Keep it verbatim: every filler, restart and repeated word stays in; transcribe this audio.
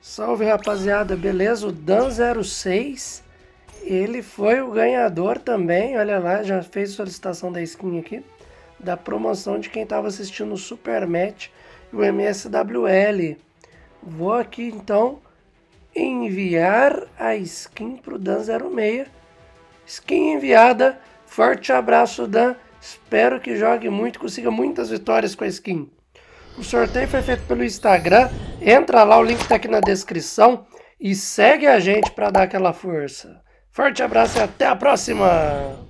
Salve, rapaziada, beleza? O Dan zero seis, ele foi o ganhador também, olha lá, já fez solicitação da skin aqui, da promoção de quem estava assistindo o Super Match e o M S W L. Vou aqui então enviar a skin para o Dan zero seis. Skin enviada, forte abraço, Dan, espero que jogue muito, consiga muitas vitórias com a skin. O sorteio foi feito pelo Instagram, entra lá, o link está aqui na descrição e segue a gente para dar aquela força. Forte abraço e até a próxima!